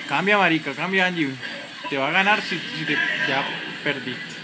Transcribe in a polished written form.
Cambia, marica, cambia, Angie. Te va a ganar si te ya perdiste.